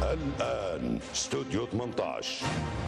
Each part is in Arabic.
الآن استوديو 18.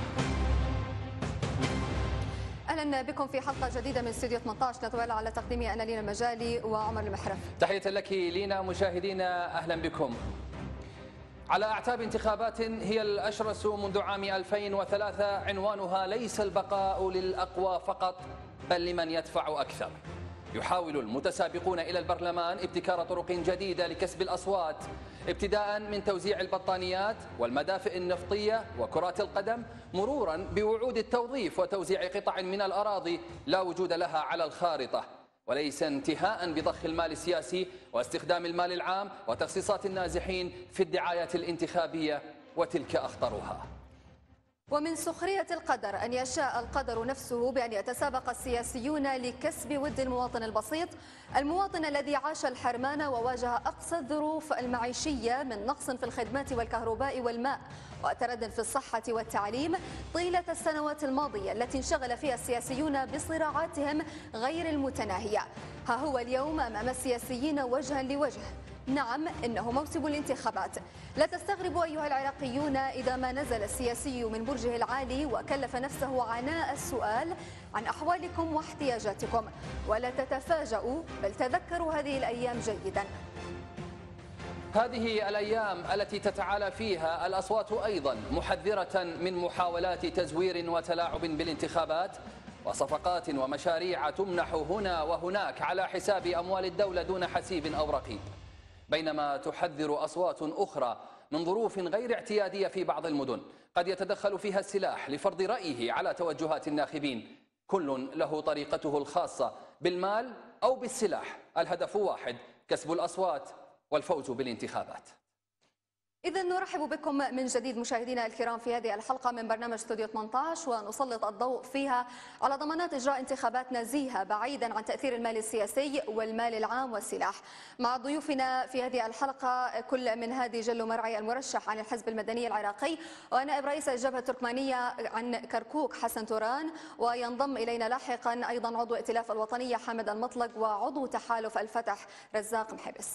اهلا بكم في حلقه جديده من استوديو 18. نتولى على تقديمي انا لينا المجالي وعمر المحرف. تحيه لك لينا. مشاهدينا اهلا بكم. على اعتاب انتخابات هي الاشرس منذ عام 2003 عنوانها ليس البقاء للاقوى فقط بل لمن يدفع اكثر. يحاول المتسابقون إلى البرلمان ابتكار طرق جديدة لكسب الأصوات، ابتداء من توزيع البطانيات والمدافئ النفطية وكرات القدم، مرورا بوعود التوظيف وتوزيع قطع من الأراضي لا وجود لها على الخارطة، وليس انتهاء بضخ المال السياسي واستخدام المال العام وتخصيصات النازحين في الدعايات الانتخابية، وتلك أخطرها. ومن سخرية القدر أن يشاء القدر نفسه بأن يتسابق السياسيون لكسب ود المواطن البسيط، المواطن الذي عاش الحرمان وواجه أقصى الظروف المعيشية من نقص في الخدمات والكهرباء والماء وتردد في الصحة والتعليم طيلة السنوات الماضية التي انشغل فيها السياسيون بصراعاتهم غير المتناهية. ها هو اليوم أمام السياسيين وجها لوجه. نعم، إنه موسم الانتخابات. لا تستغربوا أيها العراقيون إذا ما نزل السياسي من برجه العالي وكلف نفسه عناء السؤال عن أحوالكم واحتياجاتكم، ولا تتفاجؤوا بل تذكروا هذه الأيام جيدا. هذه الأيام التي تتعالى فيها الأصوات أيضا محذرة من محاولات تزوير وتلاعب بالانتخابات وصفقات ومشاريع تمنح هنا وهناك على حساب أموال الدولة دون حسيب أو رقيب، بينما تحذر أصوات أخرى من ظروف غير اعتيادية في بعض المدن قد يتدخل فيها السلاح لفرض رأيه على توجهات الناخبين، كل له طريقته الخاصة بالمال أو بالسلاح، الهدف واحد: كسب الأصوات والفوز بالانتخابات. إذا نرحب بكم من جديد مشاهدينا الكرام في هذه الحلقة من برنامج استوديو 18، ونسلط الضوء فيها على ضمانات إجراء انتخابات نزيهة بعيدا عن تأثير المال السياسي والمال العام والسلاح. مع ضيوفنا في هذه الحلقة كل من هادي جلو مرعي المرشح عن الحزب المدني العراقي، ونائب رئيس الجبهة التركمانية عن كركوك حسن توران، وينضم إلينا لاحقا أيضا عضو ائتلاف الوطنية حامد المطلق وعضو تحالف الفتح رزاق محبس.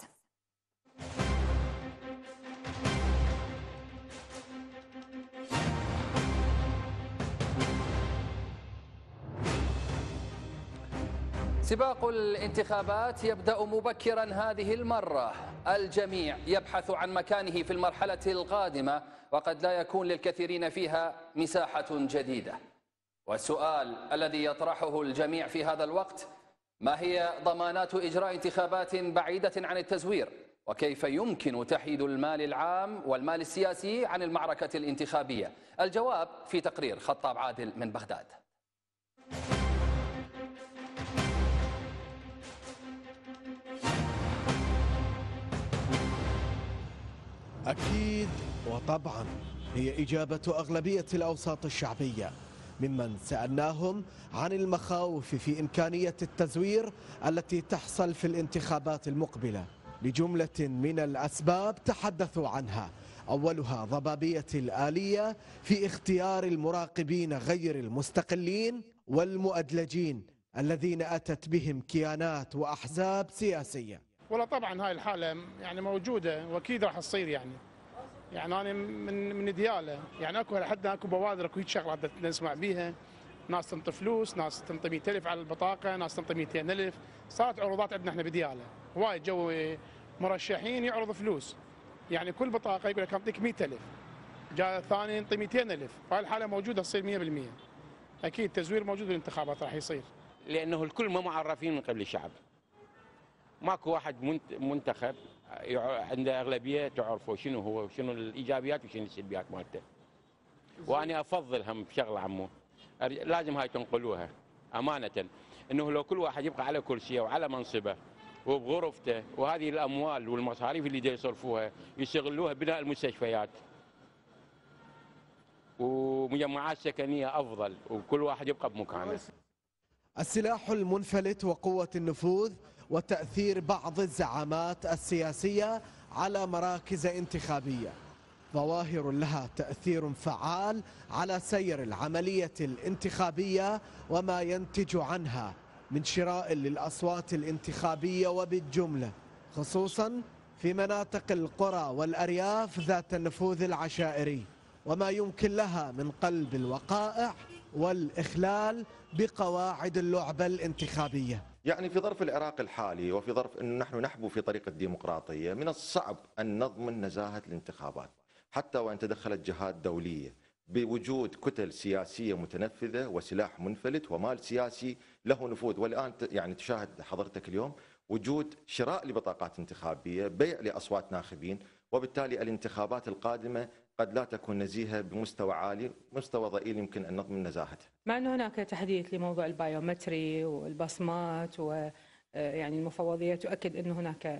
سباق الانتخابات يبدأ مبكرا هذه المرة، الجميع يبحث عن مكانه في المرحلة القادمة، وقد لا يكون للكثيرين فيها مساحة جديدة. والسؤال الذي يطرحه الجميع في هذا الوقت: ما هي ضمانات إجراء انتخابات بعيدة عن التزوير؟ وكيف يمكن تحييد المال العام والمال السياسي عن المعركة الانتخابية؟ الجواب في تقرير خطاب عادل من بغداد. أكيد وطبعا هي إجابة أغلبية الأوساط الشعبية ممن سألناهم عن المخاوف في إمكانية التزوير التي تحصل في الانتخابات المقبلة لجملة من الأسباب تحدثوا عنها، أولها ضبابية الآلية في اختيار المراقبين غير المستقلين والمؤدلجين الذين أتت بهم كيانات وأحزاب سياسية. والله طبعا هاي الحالة يعني موجودة واكيد راح تصير، يعني انا من دياله، يعني اكو لحد اكو بوادر، اكو هيك شغلات نسمع بيها، ناس تنطي فلوس، ناس تنطي 100,000 على البطاقة، ناس تنطي 200,000، صارت عروضات عندنا احنا بدياله، وايد جو مرشحين يعرضوا فلوس، يعني كل بطاقة يقول لك اعطيك 100,000، جاء الثاني ينطي 200,000، فهاي الحالة موجودة تصير 100%. اكيد تزوير موجود بالانتخابات راح يصير. لانه الكل ما معرفين من قبل الشعب. ماكو واحد منتخب عنده اغلبيه تعرفوا شنو هو وشنو الايجابيات وشنو السلبيات مالته. وانا افضل هم بشغله عمو، لازم هاي تنقلوها امانه، انه لو كل واحد يبقى على كرسيه وعلى منصبه وبغرفته، وهذه الاموال والمصاريف اللي يصرفوها يستغلوها بناء المستشفيات ومجمعات سكنيه افضل، وكل واحد يبقى بمكانه. السلاح المنفلت وقوة النفوذ وتأثير بعض الزعامات السياسية على مراكز انتخابية ظواهر لها تأثير فعال على سير العملية الانتخابية وما ينتج عنها من شراء للأصوات الانتخابية وبالجملة، خصوصا في مناطق القرى والأرياف ذات النفوذ العشائري وما يمكن لها من قلب الوقائع والإخلال بقواعد اللعبة الانتخابية. يعني في ظرف العراق الحالي وفي ظرف أنه نحن نحبو في طريق الديمقراطية، من الصعب أن نضمن نزاهة الانتخابات حتى وإن تدخلت جهات دولية بوجود كتل سياسية متنفذة وسلاح منفلت ومال سياسي له نفوذ. والآن يعني تشاهد حضرتك اليوم وجود شراء لبطاقات انتخابية، بيع لأصوات ناخبين، وبالتالي الانتخابات القادمة قد لا تكون نزيهة بمستوى عالي، مستوى ضئيل يمكن أن نضمن نزاهتها. مع أنه هناك تحديث لموضوع البايومتري والبصمات ويعني المفوضية تؤكد أنه هناك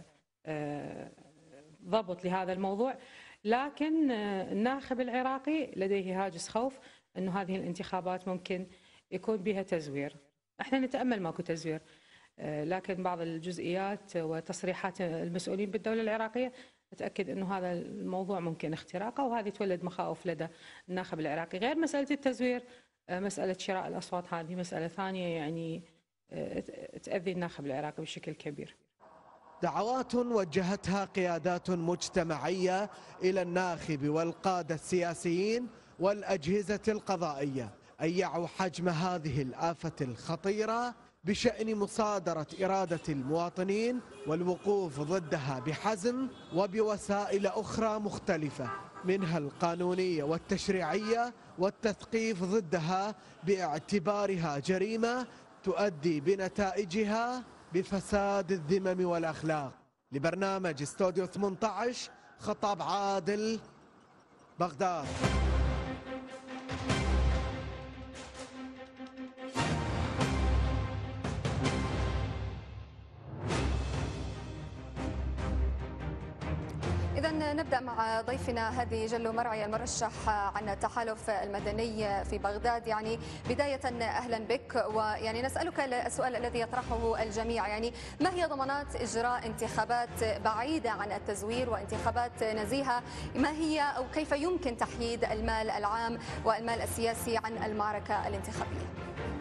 ضبط لهذا الموضوع، لكن الناخب العراقي لديه هاجس خوف أنه هذه الانتخابات ممكن يكون بها تزوير. احنا نتأمل ماكو تزوير، لكن بعض الجزئيات وتصريحات المسؤولين بالدولة العراقية أتأكد أنه هذا الموضوع ممكن اختراقه، وهذه تولد مخاوف لدى الناخب العراقي. غير مسألة التزوير، مسألة شراء الأصوات هذه مسألة ثانية يعني تأذي الناخب العراقي بشكل كبير. دعوات وجهتها قيادات مجتمعية إلى الناخب والقادة السياسيين والأجهزة القضائية أن يعوا حجم هذه الآفة الخطيرة بشأن مصادرة إرادة المواطنين والوقوف ضدها بحزم وبوسائل أخرى مختلفة، منها القانونية والتشريعية، والتثقيف ضدها باعتبارها جريمة تؤدي بنتائجها بفساد الذمم والأخلاق. لبرنامج استوديو 18 خطاب عادل، بغداد. إذا نبدأ مع ضيفنا هادي جلو مرعي المرشح عن التحالف المدني في بغداد. يعني بداية أهلا بك، ويعني نسألك السؤال الذي يطرحه الجميع، يعني ما هي ضمانات إجراء انتخابات بعيدة عن التزوير وانتخابات نزيهة؟ ما هي أو كيف يمكن تحييد المال العام والمال السياسي عن المعركة الانتخابية؟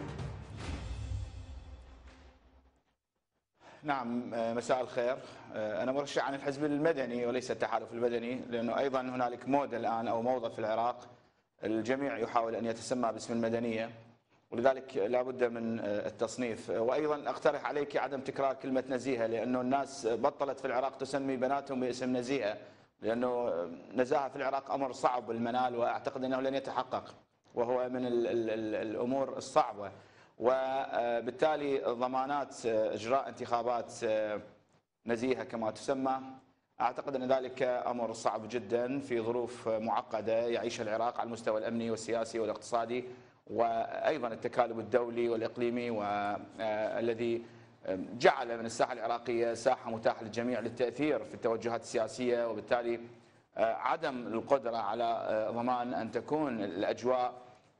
نعم، مساء الخير. أنا مرشح عن الحزب المدني وليس التحالف المدني، لأنه أيضا هنالك موضة الآن أو موضة في العراق، الجميع يحاول أن يتسمى باسم المدنية، ولذلك لا بد من التصنيف. وأيضا أقترح عليك عدم تكرار كلمة نزيهة، لأنه الناس بطلت في العراق تسمي بناتهم باسم نزيهة، لأنه نزاهة في العراق أمر صعب المنال، وأعتقد أنه لن يتحقق، وهو من الأمور الصعبة. وبالتالي ضمانات إجراء انتخابات نزيهة كما تسمى، أعتقد أن ذلك أمر صعب جدا في ظروف معقدة يعيشها العراق على المستوى الأمني والسياسي والاقتصادي، وأيضا التكالب الدولي والإقليمي، والذي جعل من الساحة العراقية ساحة متاحة للجميع للتأثير في التوجهات السياسية، وبالتالي عدم القدرة على ضمان أن تكون الأجواء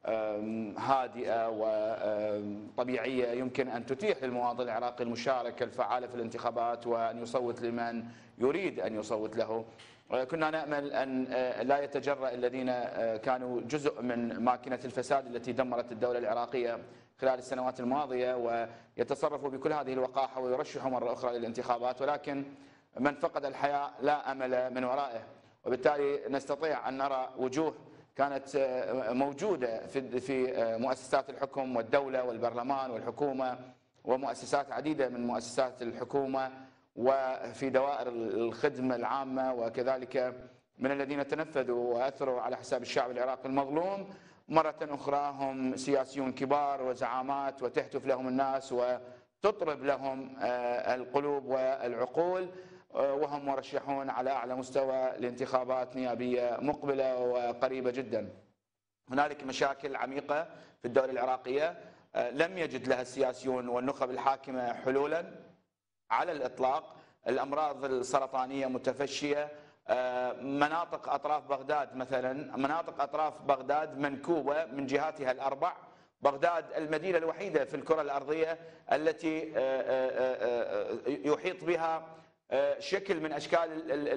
هادئة وطبيعية يمكن أن تتيح للمواطن العراقي المشاركة الفعالة في الانتخابات وأن يصوت لمن يريد أن يصوت له. كنا نأمل أن لا يتجرأ الذين كانوا جزء من ماكينة الفساد التي دمرت الدولة العراقية خلال السنوات الماضية ويتصرفوا بكل هذه الوقاحة ويرشحوا مرة أخرى للانتخابات، ولكن من فقد الحياة لا أمل من ورائه، وبالتالي نستطيع أن نرى وجوه كانت موجودة في مؤسسات الحكم والدولة والبرلمان والحكومة ومؤسسات عديدة من مؤسسات الحكومة وفي دوائر الخدمة العامة، وكذلك من الذين تنفذوا وأثروا على حساب الشعب العراقي المظلوم. مرة أخرى هم سياسيون كبار وزعامات، وتهتف لهم الناس وتطرب لهم القلوب والعقول، وهم مرشحون على أعلى مستوى لانتخابات نيابية مقبلة وقريبة جدا. هنالك مشاكل عميقة في الدولة العراقية لم يجد لها السياسيون والنخب الحاكمة حلولا على الإطلاق. الأمراض السرطانية متفشية، مناطق أطراف بغداد مثلا، مناطق أطراف بغداد منكوبة من جهاتها الأربع. بغداد المدينة الوحيدة في الكرة الأرضية التي يحيط بها شكل من أشكال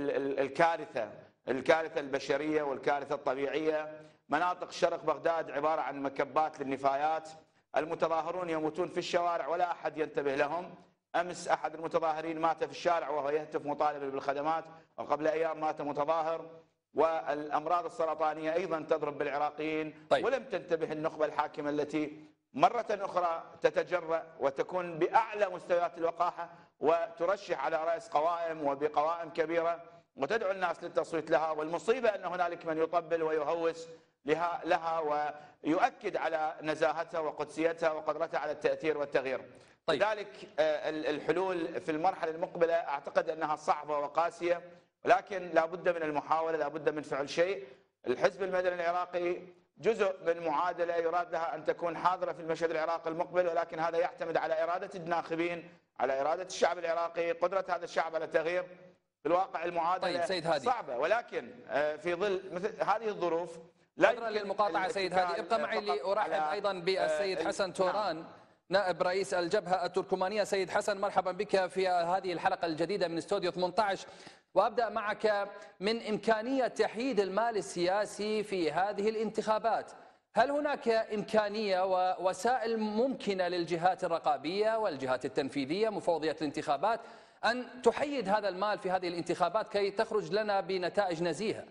الكارثة البشرية والكارثة الطبيعية. مناطق شرق بغداد عبارة عن مكبات للنفايات، المتظاهرون يموتون في الشوارع ولا أحد ينتبه لهم. أمس أحد المتظاهرين مات في الشارع وهو يهتف مطالبا بالخدمات، وقبل أيام مات متظاهر. والأمراض السرطانية أيضا تضرب بالعراقيين. طيب. ولم تنتبه النخبة الحاكمة التي مرة أخرى تتجرأ وتكون بأعلى مستويات الوقاحة وترشح على رأس قوائم وبقوائم كبيرة وتدعو الناس للتصويت لها. والمصيبة أن هنالك من يطبل ويهوس لها ويؤكد على نزاهتها وقدسيتها وقدرتها على التأثير والتغيير. طيب. لذلك الحلول في المرحلة المقبلة أعتقد أنها صعبة وقاسية، ولكن لا بد من المحاولة، لا بد من فعل شيء. الحزب المدني العراقي جزء من معادلة يراد لها أن تكون حاضرة في المشهد العراقي المقبل، ولكن هذا يعتمد على إرادة الناخبين، على إرادة الشعب العراقي، قدرة هذا الشعب على التغيير. في الواقع المعادلة طيب سيد هادي. صعبة، ولكن في ظل مثل هذه الظروف عذرا للمقاطعة سيد هادي، ابقى معي لأرحب أيضا بالسيد حسن توران نائب رئيس الجبهة التركمانية. سيد حسن مرحبا بك في هذه الحلقة الجديدة من استوديو 18، وأبدأ معك من إمكانية تحييد المال السياسي في هذه الانتخابات. هل هناك إمكانية ووسائل ممكنة للجهات الرقابية والجهات التنفيذية مفوضية الانتخابات أن تحيد هذا المال في هذه الانتخابات كي تخرج لنا بنتائج نزيهة؟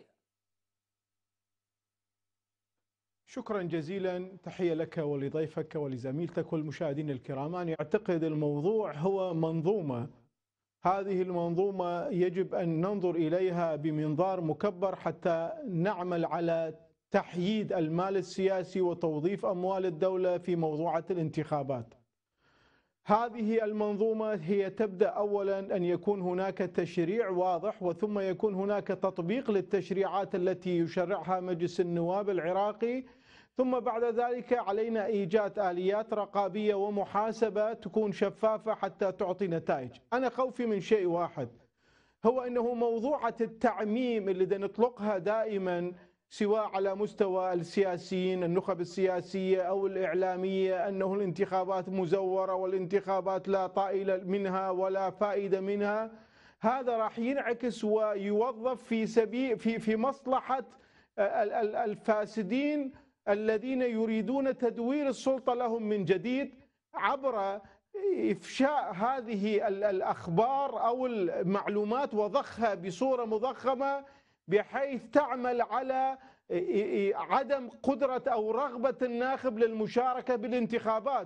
شكرا جزيلا، تحية لك ولضيفك ولزميلتك والمشاهدين الكرام. أنا أعتقد الموضوع هو منظومة، هذه المنظومة يجب أن ننظر إليها بمنظار مكبر حتى نعمل على تحييد المال السياسي وتوظيف أموال الدولة في موضوعة الانتخابات. هذه المنظومة هي تبدأ أولا أن يكون هناك تشريع واضح، وثم يكون هناك تطبيق للتشريعات التي يشرعها مجلس النواب العراقي، ثم بعد ذلك علينا إيجاد آليات رقابية ومحاسبة تكون شفافة حتى تعطي نتائج. أنا خوفي من شيء واحد، هو أنه موضوعة التعميم اللي نطلقها دائما سواء على مستوى السياسيين النخب السياسية أو الإعلامية أنه الانتخابات مزورة والانتخابات لا طائل منها ولا فائدة منها، هذا راح ينعكس ويوظف في مصلحة الفاسدين الذين يريدون تدوير السلطة لهم من جديد عبر إفشاء هذه الأخبار أو المعلومات وضخها بصورة مضخمة بحيث تعمل على عدم قدرة أو رغبة الناخب للمشاركة بالانتخابات.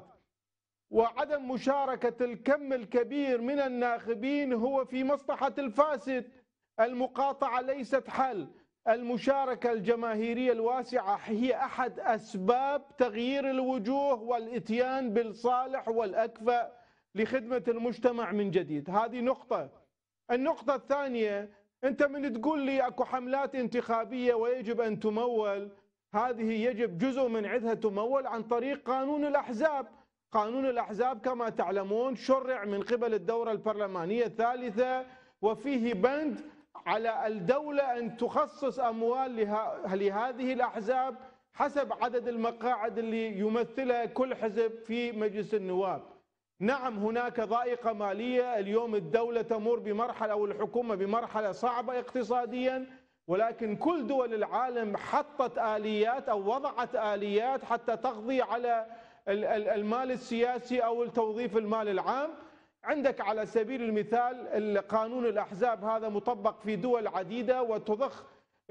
وعدم مشاركة الكم الكبير من الناخبين هو في مصلحة الفاسد. المقاطعة ليست حل، المشاركة الجماهيرية الواسعة هي أحد أسباب تغيير الوجوه والإتيان بالصالح والأكفأ لخدمة المجتمع من جديد. هذه نقطة. النقطة الثانية، أنت من تقول لي أكو حملات انتخابية ويجب أن تمول، هذه يجب جزء من عدها تمول عن طريق قانون الأحزاب. قانون الأحزاب كما تعلمون شرع من قبل الدورة البرلمانية الثالثة، وفيه بند على الدولة أن تخصص أموال لهذه الأحزاب حسب عدد المقاعد اللي يمثلها كل حزب في مجلس النواب. نعم هناك ضائقة مالية، اليوم الدولة تمر بمرحلة أو الحكومة بمرحلة صعبة اقتصاديا، ولكن كل دول العالم حطت آليات أو وضعت آليات حتى تقضي على المال السياسي أو توظيف المال العام. عندك على سبيل المثال قانون الأحزاب، هذا مطبق في دول عديدة وتضخ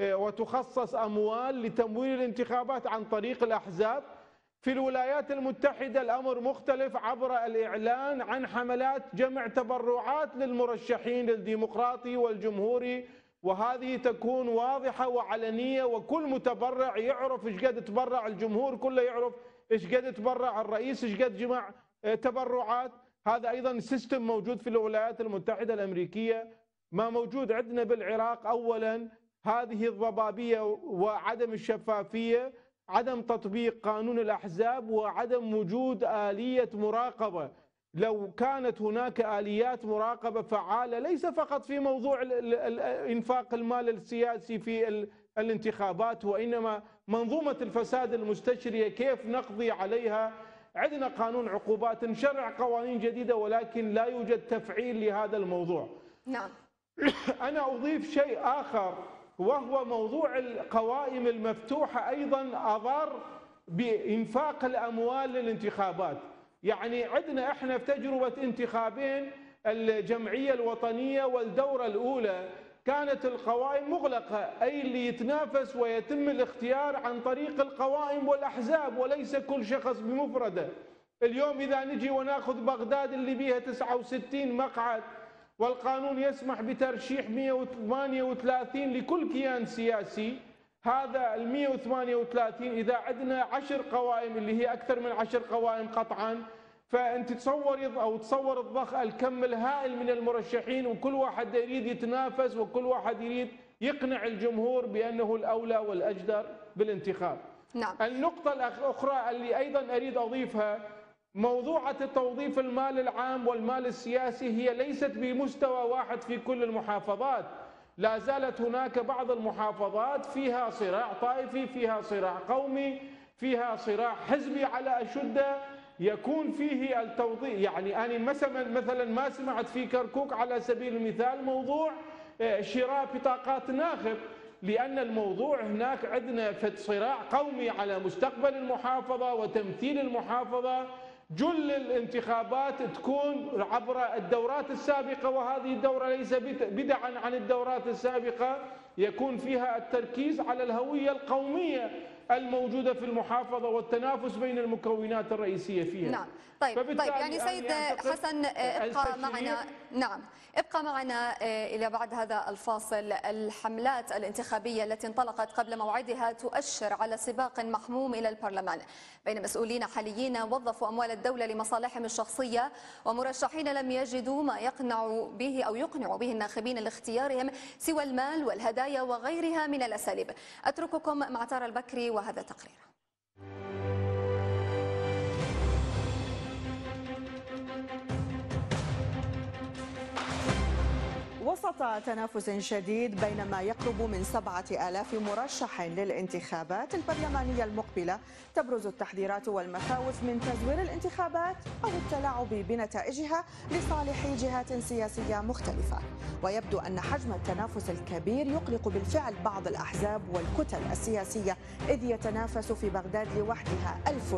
وتخصص أموال لتمويل الانتخابات عن طريق الأحزاب. في الولايات المتحدة الأمر مختلف عبر الإعلان عن حملات جمع تبرعات للمرشحين الديمقراطي والجمهوري، وهذه تكون واضحة وعلنية وكل متبرع يعرف ايش قد تبرع، الجمهور كله يعرف ايش قد تبرع الرئيس، ايش قد جمع تبرعات. هذا أيضا سيستم موجود في الولايات المتحدة الأمريكية. ما موجود عندنا بالعراق أولا هذه الضبابية وعدم الشفافية، عدم تطبيق قانون الأحزاب، وعدم وجود آلية مراقبة. لو كانت هناك آليات مراقبة فعالة ليس فقط في موضوع إنفاق المال السياسي في الانتخابات، وإنما منظومة الفساد المستشرية كيف نقضي عليها. عندنا قانون عقوبات، نشرع قوانين جديدة، ولكن لا يوجد تفعيل لهذا الموضوع. نعم. أنا أضيف شيء آخر وهو موضوع القوائم المفتوحة، أيضا أضر بإنفاق الأموال للانتخابات. يعني عندنا احنا في تجربة انتخابين الجمعية الوطنية والدورة الأولى كانت القوائم مغلقة، أي اللي يتنافس ويتم الاختيار عن طريق القوائم والأحزاب وليس كل شخص بمفرده. اليوم إذا نجي وناخذ بغداد اللي بيها 69 مقعد والقانون يسمح بترشيح 138 لكل كيان سياسي، هذا ال 138 إذا عندنا 10 قوائم اللي هي أكثر من 10 قوائم قطعا، فأنت تصور الضخ الكم الهائل من المرشحين، وكل واحد يريد يتنافس وكل واحد يريد يقنع الجمهور بأنه الأولى والأجدر بالانتخاب. نعم. النقطة الأخرى اللي أيضا أريد أضيفها، موضوعة توظيف المال العام والمال السياسي هي ليست بمستوى واحد في كل المحافظات، لا زالت هناك بعض المحافظات فيها صراع طائفي، فيها صراع قومي، فيها صراع حزبي على أشده يكون فيه التوظيف. يعني أنا مثلا ما سمعت في كركوك على سبيل المثال موضوع شراء بطاقات ناخب، لأن الموضوع هناك عندنا صراع قومي على مستقبل المحافظة وتمثيل المحافظة. جل الانتخابات تكون عبر الدورات السابقة، وهذه الدورة ليس بدعا عن الدورات السابقة، يكون فيها التركيز على الهوية القومية الموجودة في المحافظة والتنافس بين المكونات الرئيسية فيها. نعم. طيب يعني سيد حسن ابقى معنا. نعم، ابقى معنا إلى بعد هذا الفاصل. الحملات الانتخابية التي انطلقت قبل موعدها تؤشر على سباق محموم إلى البرلمان بين مسؤولين حاليين وظفوا أموال الدولة لمصالحهم الشخصية ومرشحين لم يجدوا ما يقنعوا به الناخبين لاختيارهم سوى المال والهدايا وغيرها من الأساليب. أترككم مع تارا البكري وهذا التقرير. وسط تنافس شديد بين ما يقرب من 7000 مرشح للانتخابات البرلمانية المقبلة، تبرز التحذيرات والمخاوف من تزوير الانتخابات أو التلاعب بنتائجها لصالح جهات سياسية مختلفة. ويبدو أن حجم التنافس الكبير يقلق بالفعل بعض الأحزاب والكتل السياسية، إذ يتنافس في بغداد لوحدها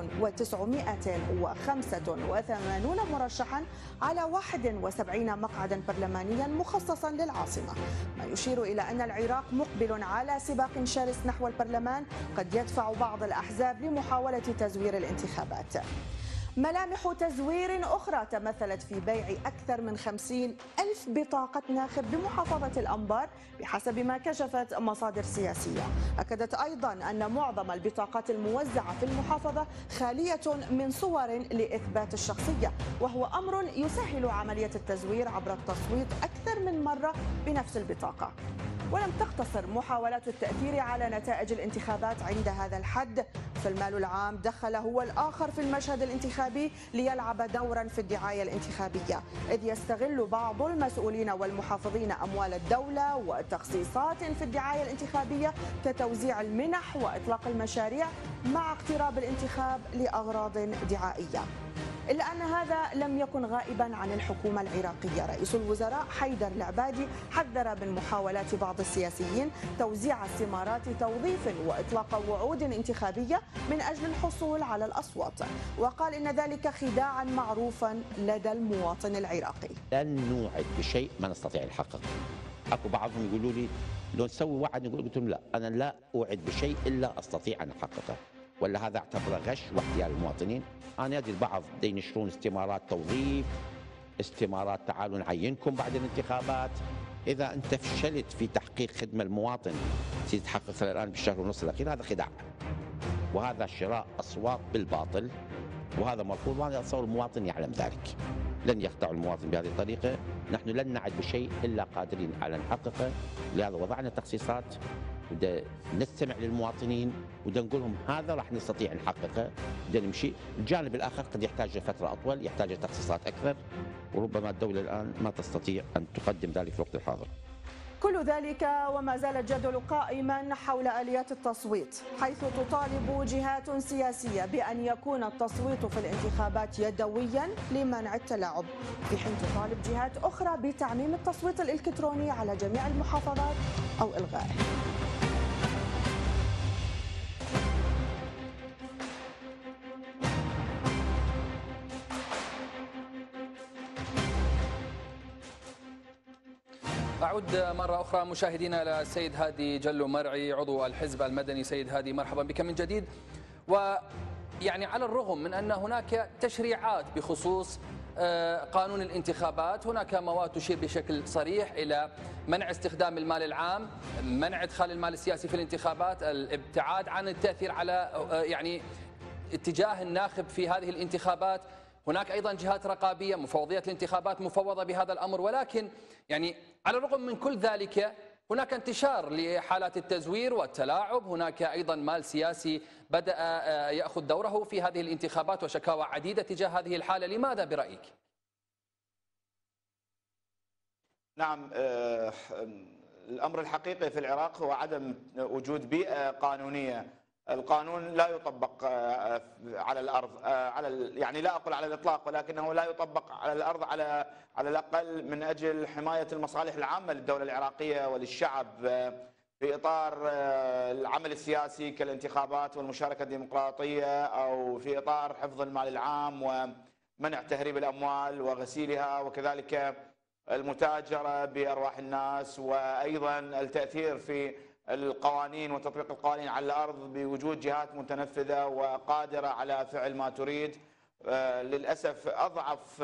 1985 مرشحا على 71 مقعدا برلمانيا مخصصا للعاصمة، ما يشير إلى أن العراق مقبل على سباق شرس نحو البرلمان قد يدفع بعض الأحزاب لمحاولة تزوير الانتخابات. ملامح تزوير أخرى تمثلت في بيع أكثر من 50,000 بطاقة ناخب بمحافظة الأنبار بحسب ما كشفت مصادر سياسية. أكدت أيضا أن معظم البطاقات الموزعة في المحافظة خالية من صور لإثبات الشخصية، وهو أمر يسهل عملية التزوير عبر التصويت أكثر من مرة بنفس البطاقة. ولم تقتصر محاولات التأثير على نتائج الانتخابات عند هذا الحد، فالمال العام دخل هو الآخر في المشهد الانتخابي ليلعب دورا في الدعاية الانتخابية، إذ يستغل بعض المسؤولين والمحافظين أموال الدولة وتخصيصات في الدعاية الانتخابية كتوزيع المنح وإطلاق المشاريع مع اقتراب الانتخاب لأغراض دعائية. إلا أن هذا لم يكن غائبا عن الحكومة العراقية. رئيس الوزراء حيدر العبادي حذر من محاولات بعض السياسيين توزيع استمارات توظيف وإطلاق وعود انتخابية من أجل الحصول على الأصوات، وقال إن ذلك خداعا معروفا لدى المواطن العراقي. لن نوعد بشيء ما نستطيع نحققه. أكو بعضهم يقولوا لي لو نسوي وعد، قلت لهم لا، أنا لا أوعد بشيء إلا أستطيع أن أحققه، ولا هذا اعتبره غش واحتيال المواطنين. أنا أدري البعض ينشرون استمارات توظيف، استمارات تعالوا نعينكم بعد الانتخابات. إذا أنت فشلت في تحقيق خدمة المواطن تتحقق الآن بالشهر ونص الأخير، هذا خداع، وهذا شراء أصوات بالباطل، وهذا مرفوض، وأنا أتصور المواطن يعلم ذلك. لن يخدع المواطن بهذه الطريقة. نحن لن نعد بشيء إلا قادرين على نحققه، لهذا وضعنا تخصيصات، ودا نستمع للمواطنين، ودا نقول لهم هذا راح نستطيع نحققه، ودا نمشي. الجانب الآخر قد يحتاج فترة أطول، يحتاج تخصيصات أكثر، وربما الدولة الآن ما تستطيع أن تقدم ذلك في الوقت الحاضر. كل ذلك وما زال الجدل قائما حول آليات التصويت، حيث تطالب جهات سياسية بأن يكون التصويت في الانتخابات يدويا لمنع التلاعب، في حين تطالب جهات أخرى بتعميم التصويت الإلكتروني على جميع المحافظات أو إلغائه. نعود مرة أخرى مشاهدينا إلى السيد هادي جلو مرعي عضو الحزب المدني. سيد هادي مرحبا بك من جديد. ويعني على الرغم من أن هناك تشريعات بخصوص قانون الانتخابات، هناك مواد تشير بشكل صريح إلى منع استخدام المال العام، منع إدخال المال السياسي في الانتخابات، الابتعاد عن التأثير على يعني اتجاه الناخب في هذه الانتخابات. هناك أيضا جهات رقابية، مفوضية الانتخابات مفوضة بهذا الأمر، ولكن يعني على الرغم من كل ذلك هناك انتشار لحالات التزوير والتلاعب، هناك أيضا مال سياسي بدأ يأخذ دوره في هذه الانتخابات وشكاوى عديدة تجاه هذه الحالة. لماذا برأيك؟ نعم، الأمر الحقيقي في العراق هو عدم وجود بيئة قانونية. القانون لا يطبق على الأرض، يعني لا أقول على الإطلاق، ولكنه لا يطبق على الأرض على الأقل من أجل حماية المصالح العامة للدولة العراقية وللشعب في إطار العمل السياسي كالانتخابات والمشاركة الديمقراطية، أو في إطار حفظ المال العام ومنع تهريب الأموال وغسيلها، وكذلك المتاجرة بأرواح الناس، وأيضا التأثير في القوانين وتطبيق القوانين على الأرض بوجود جهات متنفذة وقادرة على فعل ما تريد. للأسف أضعف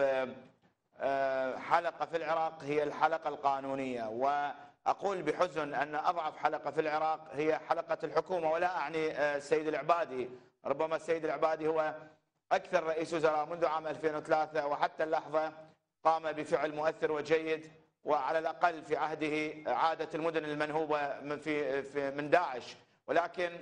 حلقة في العراق هي الحلقة القانونية، وأقول بحزن أن أضعف حلقة في العراق هي حلقة الحكومة، ولا أعني السيد العبادي. ربما السيد العبادي هو أكثر رئيس وزراء منذ عام 2003 وحتى اللحظة قام بفعل مؤثر وجيد، وعلى الأقل في عهده عادت المدن المنهوبة من داعش. ولكن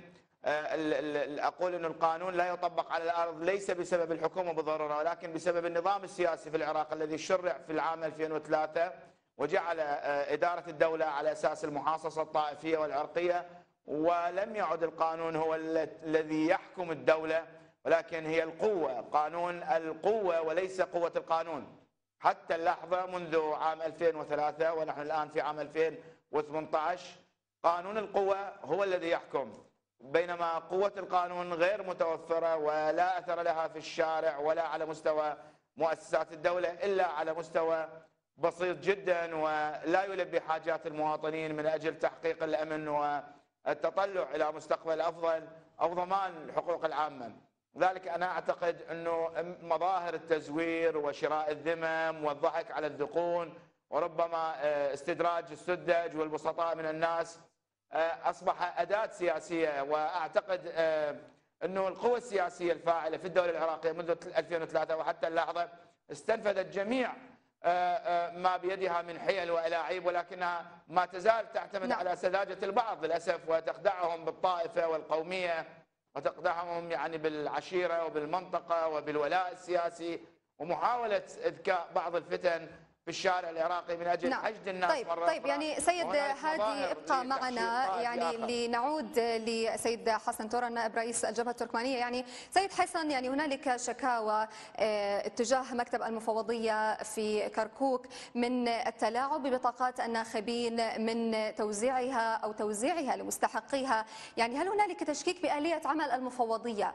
أقول أن القانون لا يطبق على الأرض ليس بسبب الحكومة بالضرورة، ولكن بسبب النظام السياسي في العراق الذي شرع في العام 2003 وجعل إدارة الدولة على أساس المحاصصة الطائفية والعرقية، ولم يعد القانون هو الذي يحكم الدولة، ولكن هي القوة، قانون القوة وليس قوة القانون. حتى اللحظة منذ عام 2003 ونحن الآن في عام 2018 قانون القوة هو الذي يحكم، بينما قوة القانون غير متوفرة ولا أثر لها في الشارع ولا على مستوى مؤسسات الدولة، إلا على مستوى بسيط جدا ولا يلبي حاجات المواطنين من أجل تحقيق الأمن والتطلع إلى مستقبل أفضل أو ضمان الحقوق العامة. لذلك أنا أعتقد أنه مظاهر التزوير وشراء الذمم والضحك على الذقون وربما استدراج السذج والبسطاء من الناس أصبح أداة سياسية. وأعتقد أنه القوى السياسية الفاعلة في الدولة العراقية منذ 2003 وحتى اللحظة استنفذت جميع ما بيدها من حيل وألاعيب، ولكنها ما تزال تعتمد على سذاجة البعض للأسف، وتخدعهم بالطائفة والقومية، وتقدحهم يعني بالعشيرة وبالمنطقة وبالولاء السياسي، ومحاولة إذكاء بعض الفتن في الشارع العراقي من أجل حشد الناس. طيب يعني سيد هادي ابقى معنا، يعني لنعود لسيد حسن توران نائب رئيس الجبهة التركمانية. يعني سيد حسن، يعني هنالك شكاوى اتجاه مكتب المفوضية في كركوك من التلاعب ببطاقات الناخبين، من توزيعها أو توزيعها لمستحقيها. يعني هل هنالك تشكيك بآلية عمل المفوضية؟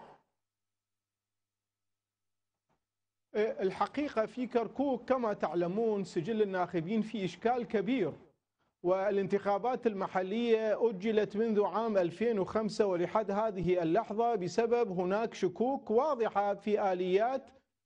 الحقيقة في كركوك كما تعلمون سجل الناخبين في إشكال كبير، والانتخابات المحلية أجلت منذ عام 2005 ولحد هذه اللحظة بسبب هناك شكوك واضحة في آليات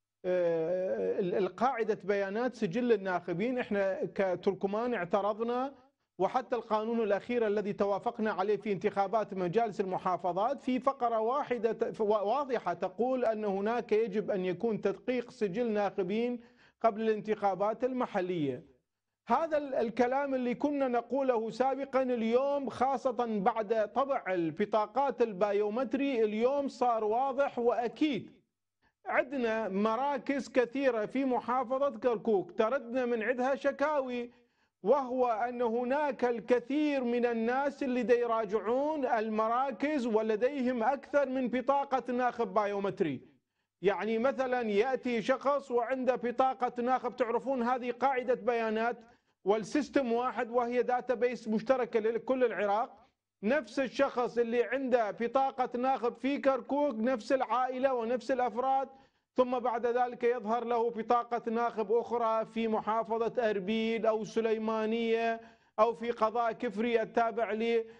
القاعدة بيانات سجل الناخبين. احنا كتركمان اعترضنا، وحتى القانون الأخير الذي توافقنا عليه في انتخابات مجالس المحافظات في فقرة واحدة واضحة تقول أن هناك يجب أن يكون تدقيق سجل ناخبين قبل الانتخابات المحلية. هذا الكلام اللي كنا نقوله سابقا اليوم خاصة بعد طبع البطاقات البايومتري اليوم صار واضح وأكيد. عندنا مراكز كثيرة في محافظة كركوك تردنا من عندها شكاوي، وهو أن هناك الكثير من الناس اللي يراجعون المراكز ولديهم أكثر من بطاقة ناخب بايومتري. يعني مثلا يأتي شخص وعنده بطاقة ناخب، تعرفون هذه قاعدة بيانات والسيستم واحد وهي داتابيس مشتركة لكل العراق. نفس الشخص اللي عنده بطاقة ناخب في كركوك نفس العائلة ونفس الأفراد، ثم بعد ذلك يظهر له بطاقة ناخب أخرى في محافظة أربيل أو سليمانية أو في قضاء كفري التابع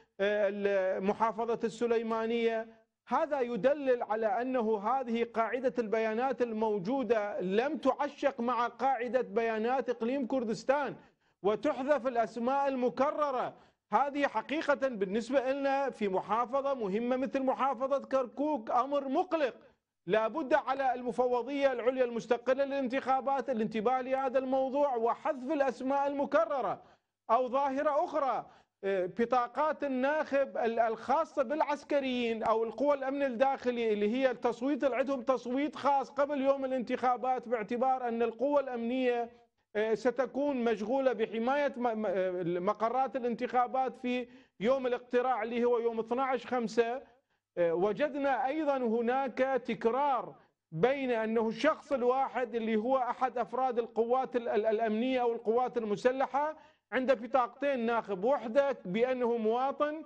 لمحافظة السليمانية. هذا يدلل على أنه هذه قاعدة البيانات الموجودة لم تعشق مع قاعدة بيانات إقليم كردستان وتحذف الأسماء المكررة. هذه حقيقة بالنسبة لنا في محافظة مهمة مثل محافظة كركوك أمر مقلق. لابد على المفوضية العليا المستقلة للانتخابات الانتباه لهذا الموضوع وحذف الأسماء المكررة. أو ظاهرة أخرى، بطاقات الناخب الخاصة بالعسكريين أو القوى الأمن الداخلي اللي هي التصويت اللي عندهم تصويت خاص قبل يوم الانتخابات، باعتبار أن القوى الأمنية ستكون مشغولة بحماية مقرات الانتخابات في يوم الاقتراع اللي هو يوم 12/5. وجدنا أيضا هناك تكرار بين أنه الشخص الواحد اللي هو أحد أفراد القوات الأمنية أو القوات المسلحة عنده بطاقتين ناخب، وحدة بأنه مواطن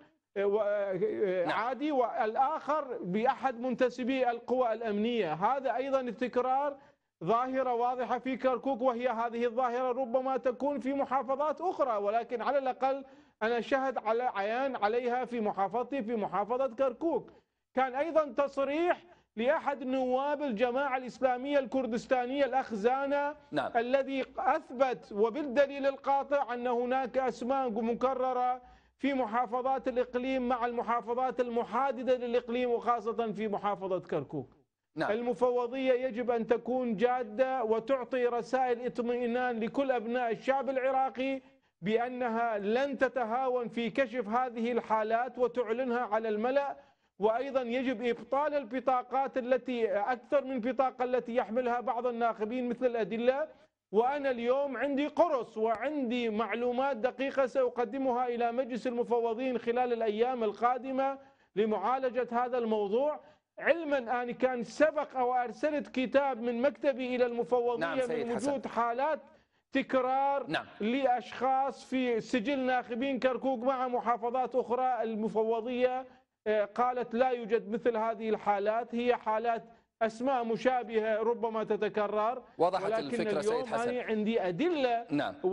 عادي والآخر بأحد منتسبي القوى الأمنية. هذا أيضا التكرار ظاهرة واضحة في كركوك، وهي هذه الظاهرة ربما تكون في محافظات أخرى، ولكن على الأقل أنا شهد على عيان عليها في محافظتي في محافظة كركوك. كان أيضا تصريح لأحد نواب الجماعة الإسلامية الكردستانية الأخ زانا الذي أثبت وبالدليل القاطع أن هناك أسماء مكررة في محافظات الإقليم مع المحافظات المحاددة للإقليم وخاصة في محافظة كركوك. المفوضية يجب أن تكون جادة وتعطي رسائل اطمئنان لكل أبناء الشعب العراقي بأنها لن تتهاون في كشف هذه الحالات وتعلنها على الملأ. وأيضا يجب إبطال البطاقات التي أكثر من بطاقة التي يحملها بعض الناخبين مثل الأدلة. وأنا اليوم عندي قرص وعندي معلومات دقيقة سأقدمها إلى مجلس المفوضين خلال الأيام القادمة لمعالجة هذا الموضوع، علما أن كان سبق أو أرسلت كتاب من مكتبي إلى المفوضية من وجود حالات تكرار لأشخاص في سجل ناخبين كركوك مع محافظات أخرى. المفوضية قالت لا يوجد مثل هذه الحالات، هي حالات أسماء مشابهة ربما تتكرر. وضحت الفكرة سيد حسن. أنا عندي أدلة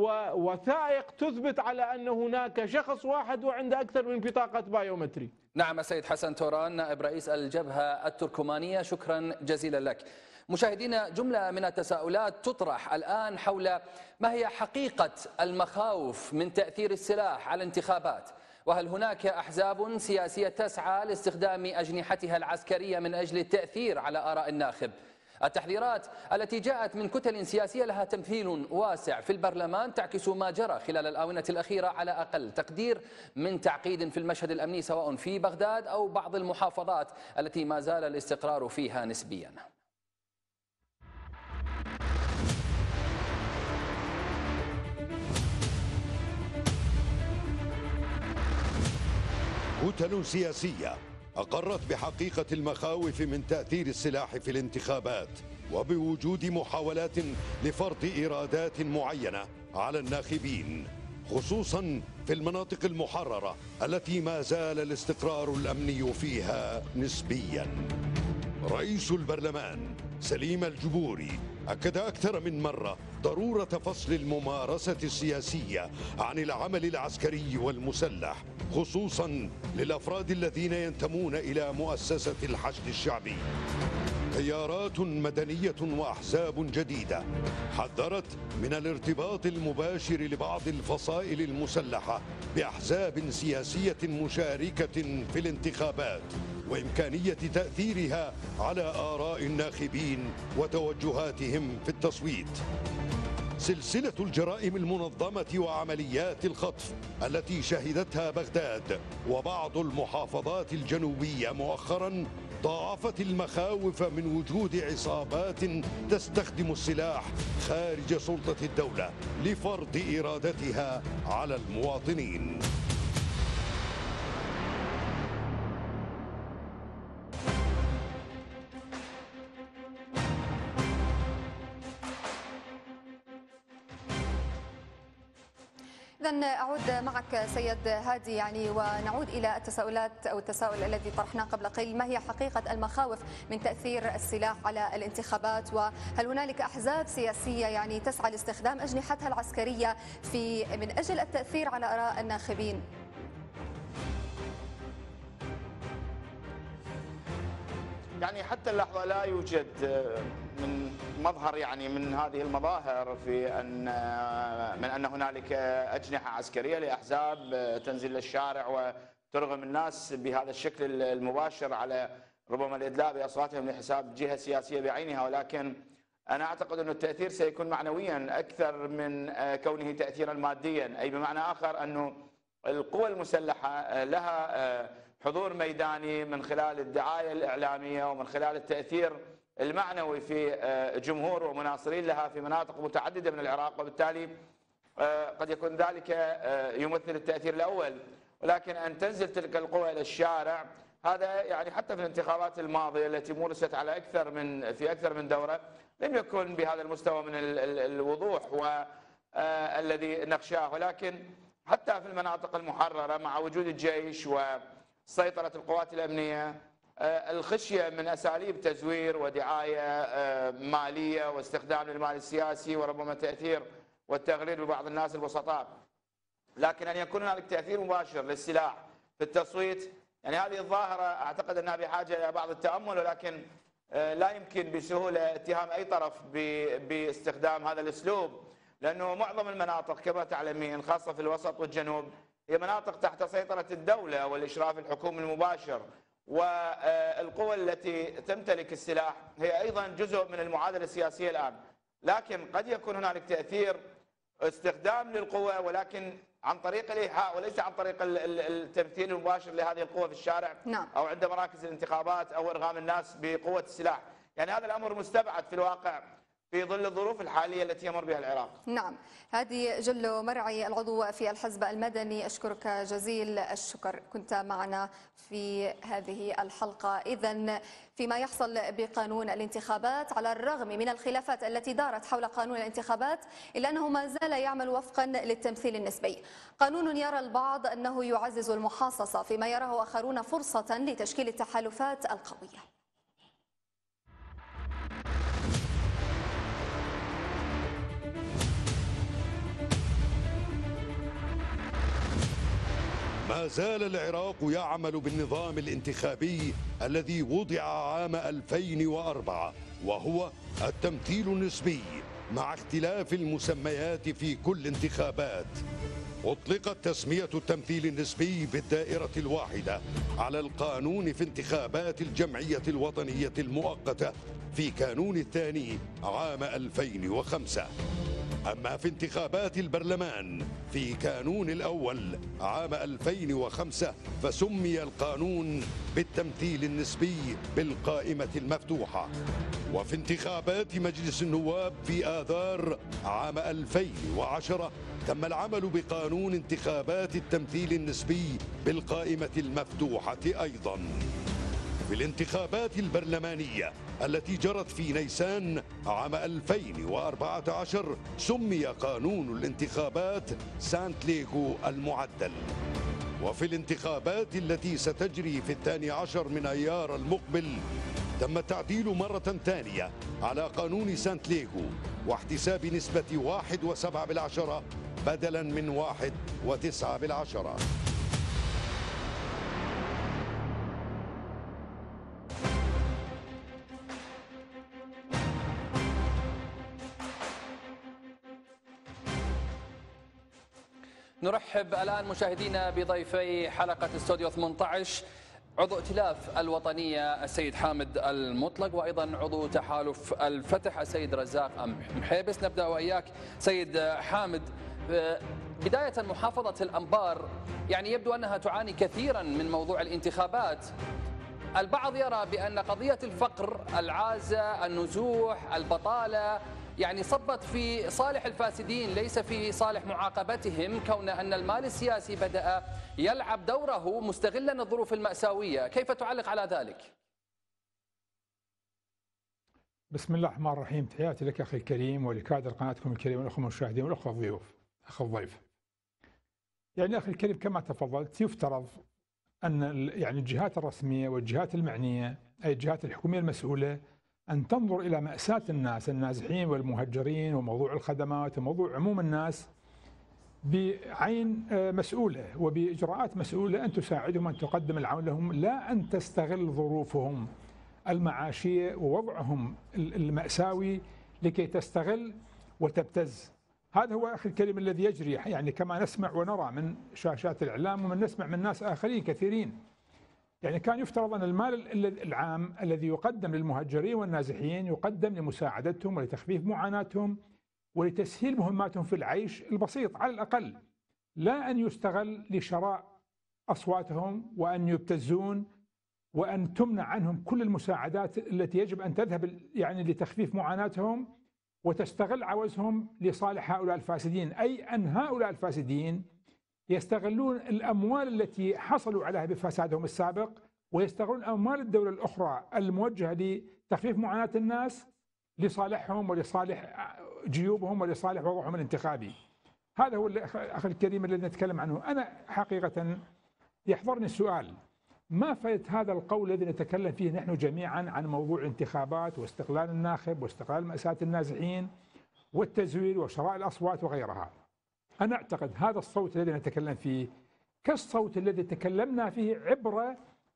ووثائق تثبت على أن هناك شخص واحد وعنده أكثر من بطاقة بايومتري. نعم السيد حسن توران نائب رئيس الجبهة التركمانية، شكرا جزيلا لك. مشاهدينا، جملة من التساؤلات تطرح الآن حول ما هي حقيقة المخاوف من تأثير السلاح على الانتخابات، وهل هناك أحزاب سياسية تسعى لاستخدام أجنحتها العسكرية من أجل التأثير على آراء الناخب؟ التحذيرات التي جاءت من كتل سياسية لها تمثيل واسع في البرلمان تعكس ما جرى خلال الآونة الأخيرة على أقل تقدير من تعقيد في المشهد الأمني سواء في بغداد أو بعض المحافظات التي ما زال الاستقرار فيها نسبيا. كتل سياسية أقرت بحقيقة المخاوف من تأثير السلاح في الانتخابات وبوجود محاولات لفرض إيرادات معينة على الناخبين، خصوصا في المناطق المحررة التي ما زال الاستقرار الأمني فيها نسبيا. رئيس البرلمان سليم الجبوري أكد أكثر من مرة ضرورة فصل الممارسة السياسية عن العمل العسكري والمسلح، خصوصا للأفراد الذين ينتمون إلى مؤسسة الحشد الشعبي. تيارات مدنية وأحزاب جديدة حذرت من الارتباط المباشر لبعض الفصائل المسلحة بأحزاب سياسية مشاركة في الانتخابات وإمكانية تأثيرها على آراء الناخبين وتوجهاتهم في التصويت. سلسلة الجرائم المنظمة وعمليات الخطف التي شهدتها بغداد وبعض المحافظات الجنوبية مؤخرا ضاعفت المخاوف من وجود عصابات تستخدم السلاح خارج سلطة الدولة لفرض إرادتها على المواطنين. إذن أعود معك سيد هادي يعني ونعود إلى التساؤلات أو التساؤل الذي طرحناه قبل قليل، ما هي حقيقة المخاوف من تأثير السلاح على الانتخابات؟ وهل هنالك أحزاب سياسية يعني تسعى لاستخدام أجنحتها العسكرية من أجل التأثير على آراء الناخبين؟ يعني حتى اللحظة لا يوجد من مظهر يعني من هذه المظاهر في أن هنالك أجنحة عسكرية لأحزاب تنزل للشارع وترغم الناس بهذا الشكل المباشر على ربما الإدلاء بأصواتهم لحساب جهة سياسية بعينها. ولكن أنا أعتقد أن التأثير سيكون معنويا أكثر من كونه تأثيرا ماديا، أي بمعنى آخر أنه القوى المسلحة لها حضور ميداني من خلال الدعاية الإعلامية ومن خلال التأثير المعنوي في جمهور ومناصرين لها في مناطق متعددة من العراق، وبالتالي قد يكون ذلك يمثل التأثير الأول. ولكن أن تنزل تلك القوى إلى الشارع هذا يعني حتى في الانتخابات الماضية التي مورست على أكثر من دورة لم يكن بهذا المستوى من الوضوح والذي نخشاه. ولكن حتى في المناطق المحررة مع وجود الجيش وسيطرة القوات الأمنية الخشية من أساليب تزوير ودعاية مالية واستخدام للمال السياسي وربما تأثير والتغرير ببعض الناس البسطاء. لكن أن يكون هنالك تأثير مباشر للسلاح في التصويت، يعني هذه الظاهرة أعتقد أنها بحاجة إلى بعض التأمل، ولكن لا يمكن بسهولة اتهام أي طرف باستخدام هذا الأسلوب، لأنه معظم المناطق كما تعلمين خاصة في الوسط والجنوب هي مناطق تحت سيطرة الدولة والإشراف الحكومي المباشر، والقوى التي تمتلك السلاح هي أيضا جزء من المعادلة السياسية الآن. لكن قد يكون هنالك تأثير استخدام للقوى ولكن عن طريق الإيحاء وليس عن طريق التمثيل المباشر لهذه القوى في الشارع أو عند مراكز الانتخابات أو إرغام الناس بقوة السلاح. يعني هذا الأمر مستبعد في الواقع في ظل الظروف الحالية التي يمر بها العراق. نعم، هادي جلو مرعي العضو في الحزب المدني، أشكرك جزيل الشكر، كنت معنا في هذه الحلقة. إذن فيما يحصل بقانون الانتخابات على الرغم من الخلافات التي دارت حول قانون الانتخابات إلا أنه ما زال يعمل وفقا للتمثيل النسبي. قانون يرى البعض أنه يعزز المحاصصة فيما يراه آخرون فرصة لتشكيل التحالفات القوية. ما زال العراق يعمل بالنظام الانتخابي الذي وضع عام 2004 وهو التمثيل النسبي مع اختلاف المسميات في كل انتخابات. أطلقت تسمية التمثيل النسبي بالدائرة الواحدة على القانون في انتخابات الجمعية الوطنية المؤقتة في كانون الثاني عام 2005. أما في انتخابات البرلمان في كانون الأول عام 2005 فسمي القانون بالتمثيل النسبي بالقائمة المفتوحة. وفي انتخابات مجلس النواب في آذار عام 2010 تم العمل بقانون انتخابات التمثيل النسبي بالقائمة المفتوحة أيضاً. في الانتخابات البرلمانية التي جرت في نيسان عام 2014 سمي قانون الانتخابات سانت ليغو المعدل. وفي الانتخابات التي ستجري في 12 من أيار المقبل تم التعديل مرة ثانية على قانون سانت ليغو واحتساب نسبة 1.7% بدلا من 1.9%. نرحب الآن مشاهدينا بضيفي حلقة استوديو 18 عضو ائتلاف الوطنية السيد حامد المطلق وأيضا عضو تحالف الفتح السيد رزاق محيبس. نبدأ وإياك سيد حامد. بداية محافظة الأنبار يعني يبدو أنها تعاني كثيرا من موضوع الانتخابات. البعض يرى بأن قضية الفقر، العازة، النزوح، البطالة يعني صبت في صالح الفاسدين ليس في صالح معاقبتهم، كون أن المال السياسي بدأ يلعب دوره مستغلا الظروف المأساوية. كيف تعلق على ذلك؟ بسم الله الرحمن الرحيم. تحياتي لك أخي الكريم ولكادر قناتكم الكريم والأخوة المشاهدين والأخوة الضيوف. أخ الضيف، يعني أخي الكريم كما تفضلت، يفترض أن يعني الجهات الرسمية والجهات المعنية، أي الجهات الحكومية المسؤولة، أن تنظر إلى مأساة الناس النازحين والمهجرين وموضوع الخدمات وموضوع عموم الناس بعين مسؤولة وبإجراءات مسؤولة، أن تساعدهم، أن تقدم العون لهم، لا أن تستغل ظروفهم المعاشية ووضعهم المأساوي لكي تستغل وتبتز. هذا هو أخي الكريم الذي يجري، يعني كما نسمع ونرى من شاشات الإعلام ومن نسمع من ناس آخرين كثيرين. يعني كان يفترض أن المال العام الذي يقدم للمهجرين والنازحين يقدم لمساعدتهم ولتخفيف معاناتهم ولتسهيل مهماتهم في العيش البسيط على الأقل، لا أن يستغل لشراء أصواتهم وأن يبتزون وأن تمنع عنهم كل المساعدات التي يجب أن تذهب يعني لتخفيف معاناتهم، وتستغل عوزهم لصالح هؤلاء الفاسدين، أي أن هؤلاء الفاسدين يستغلون الأموال التي حصلوا عليها بفسادهم السابق، ويستغلون أموال الدولة الأخرى الموجهة لتخفيف معاناة الناس لصالحهم ولصالح جيوبهم ولصالح وضعهم الانتخابي. هذا هو أخي الكريم الذي نتكلم عنه. أنا حقيقة يحضرني السؤال، ما فائدة هذا القول الذي نتكلم فيه نحن جميعا عن موضوع الانتخابات واستقلال الناخب واستقلال مأساة النازحين والتزوير وشراء الأصوات وغيرها؟ أنا أعتقد هذا الصوت الذي نتكلم فيه كالصوت الذي تكلمنا فيه عبر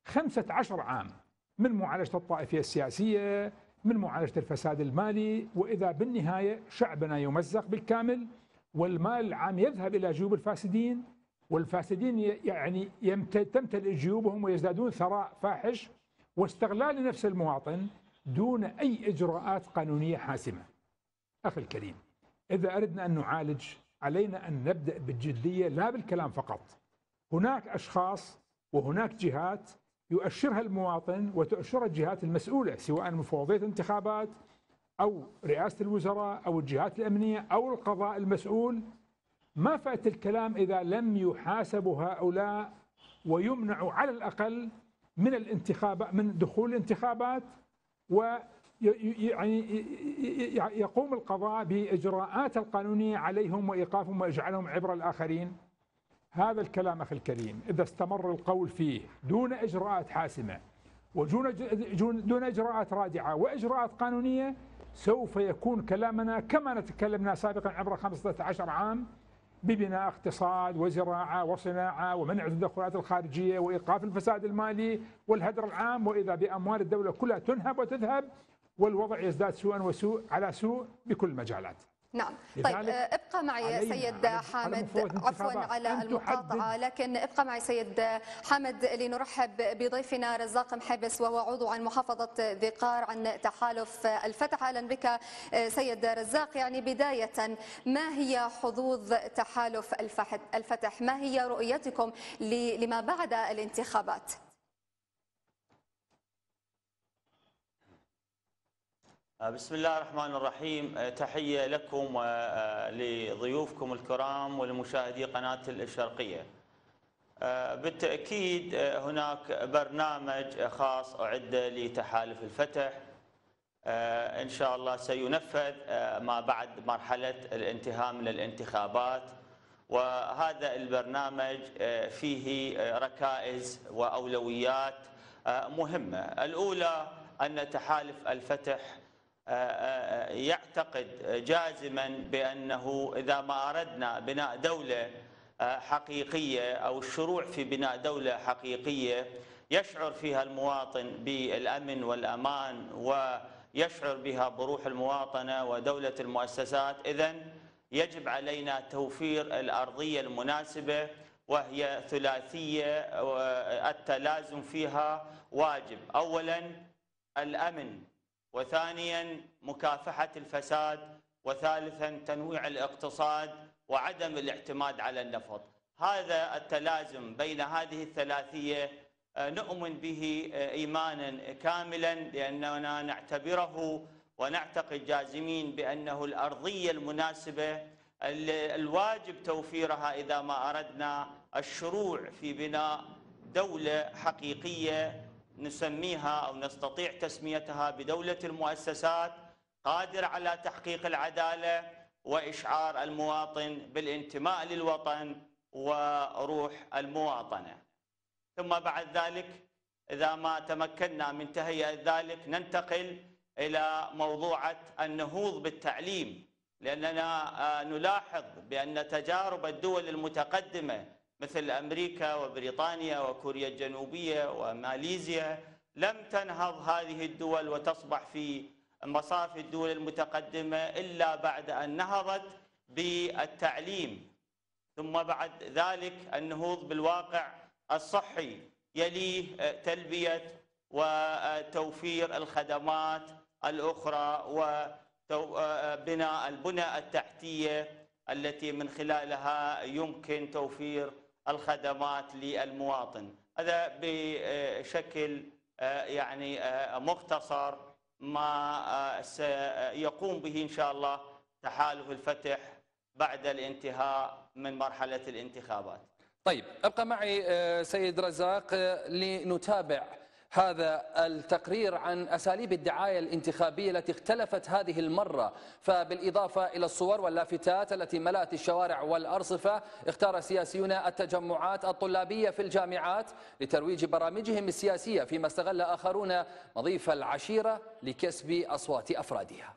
15 عام من معالجة الطائفية السياسية، من معالجة الفساد المالي، وإذا بالنهاية شعبنا يمزق بالكامل والمال العام يذهب إلى جيوب الفاسدين، والفاسدين يعني تمتلئ جيوبهم ويزدادون ثراء فاحش واستغلال لنفس المواطن دون أي إجراءات قانونية حاسمة. أخي الكريم، إذا أردنا أن نعالج علينا أن نبدأ بالجدية لا بالكلام فقط. هناك أشخاص وهناك جهات يؤشرها المواطن وتؤشرها الجهات المسؤولة، سواء مفوضية الانتخابات أو رئاسة الوزراء أو الجهات الأمنية أو القضاء المسؤول. ما فات الكلام إذا لم يحاسبوا هؤلاء ويمنعوا على الأقل من الانتخابات، من دخول الانتخابات، ويعني يقوم القضاء بإجراءات القانونية عليهم وإيقافهم وإجعالهم عبر الآخرين. هذا الكلام أخي الكريم إذا استمر القول فيه دون إجراءات حاسمة ودون إجراءات رادعة وإجراءات قانونية، سوف يكون كلامنا كما تكلمنا سابقا عبر 15 عام ببناء اقتصاد وزراعة وصناعة ومنع التدخلات الخارجية وإيقاف الفساد المالي والهدر العام، وإذا بأموال الدولة كلها تنهب وتذهب والوضع يزداد سوءا وسوء على سوء بكل المجالات. نعم. طيب ابقى معي سيد حامد، عفوا على المقاطعة، لكن ابقى معي سيد حامد لنرحب بضيفنا رزاق محبس وهو عضو عن محافظة ذي قار عن تحالف الفتح. أهلا بك سيد رزاق. يعني بداية، ما هي حظوظ تحالف الفتح؟ ما هي رؤيتكم لما بعد الانتخابات؟ بسم الله الرحمن الرحيم. تحية لكم ولضيوفكم الكرام ولمشاهدي قناة الشرقية. بالتأكيد هناك برنامج خاص أعد لتحالف الفتح، إن شاء الله سينفذ ما بعد مرحلة الانتهاء من الانتخابات، وهذا البرنامج فيه ركائز وأولويات مهمة. الأولى أن تحالف الفتح يعتقد جازما بأنه إذا ما أردنا بناء دولة حقيقية أو الشروع في بناء دولة حقيقية يشعر فيها المواطن بالأمن والأمان ويشعر بها بروح المواطنة ودولة المؤسسات، إذن يجب علينا توفير الأرضية المناسبة وهي ثلاثية التلازم فيها واجب. أولا الأمن، وثانيا مكافحة الفساد، وثالثا تنويع الاقتصاد وعدم الاعتماد على النفط. هذا التلازم بين هذه الثلاثية نؤمن به إيمانا كاملا، لأننا نعتبره ونعتقد جازمين بأنه الأرضية المناسبة الواجب توفيرها إذا ما أردنا الشروع في بناء دولة حقيقية نسميها أو نستطيع تسميتها بدولة المؤسسات، قادرة على تحقيق العدالة وإشعار المواطن بالانتماء للوطن وروح المواطنة. ثم بعد ذلك إذا ما تمكنا من تهيئة ذلك ننتقل إلى موضوعة النهوض بالتعليم، لأننا نلاحظ بأن تجارب الدول المتقدمة مثل أمريكا وبريطانيا وكوريا الجنوبية وماليزيا لم تنهض هذه الدول وتصبح في مصاف الدول المتقدمة إلا بعد أن نهضت بالتعليم، ثم بعد ذلك النهوض بالواقع الصحي، يليه تلبية وتوفير الخدمات الأخرى وبناء البنى التحتية التي من خلالها يمكن توفير الخدمات للمواطن. هذا بشكل يعني مختصر ما سيقوم به إن شاء الله تحالف الفتح بعد الانتهاء من مرحلة الانتخابات. طيب ابقى معي سيد رزاق لنتابع هذا التقرير عن أساليب الدعاية الانتخابية التي اختلفت هذه المرة، فبالإضافة إلى الصور واللافتات التي ملأت الشوارع والأرصفة، اختار سياسيون التجمعات الطلابية في الجامعات لترويج برامجهم السياسية، فيما استغل آخرون مضيف العشيرة لكسب أصوات أفرادها.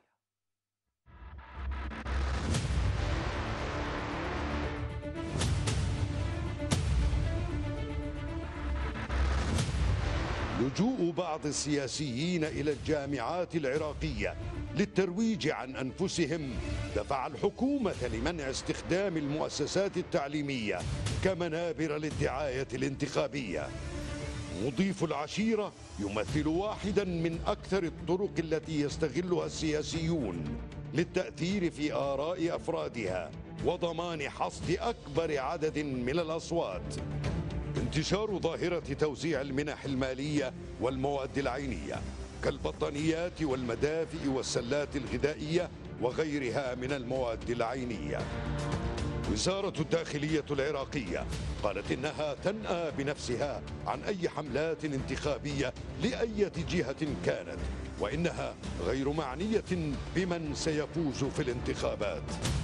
لجوء بعض السياسيين إلى الجامعات العراقية للترويج عن أنفسهم دفع الحكومة لمنع استخدام المؤسسات التعليمية كمنابر للدعاية الانتخابية. مضيف العشيرة يمثل واحدا من أكثر الطرق التي يستغلها السياسيون للتأثير في آراء أفرادها وضمان حصد أكبر عدد من الأصوات. انتشار ظاهرة توزيع المنح المالية والمواد العينية كالبطانيات والمدافئ والسلات الغذائية وغيرها من المواد العينية. وزارة الداخلية العراقية قالت إنها تنأى بنفسها عن أي حملات انتخابية لأي جهة كانت، وإنها غير معنية بمن سيفوز في الانتخابات.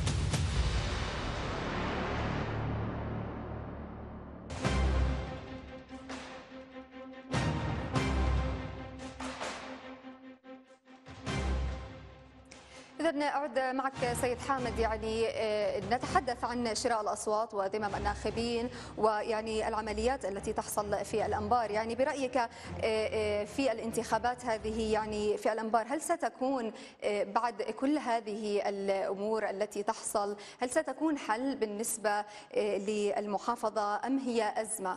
إذن أعود معك سيد حامد، يعني نتحدث عن شراء الأصوات وذمم الناخبين ويعني العمليات التي تحصل في الأنبار. يعني برأيك في الانتخابات هذه، يعني في الأنبار، هل ستكون بعد كل هذه الأمور التي تحصل هل ستكون حل بالنسبة للمحافظة أم هي أزمة؟